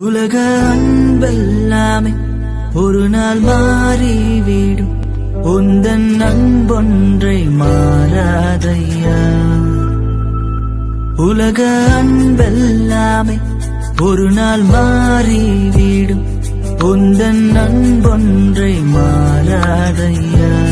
உலக அன்பெல்லாமே ஒரு நாள் மாறிவிடும், உந்தன் அன்பொன்றை மாறாதையா. உலக அன்பெல்லாமே ஒரு நாள் மாறிவிடும், உந்தன் அன்பொன்றை மாறாதையா.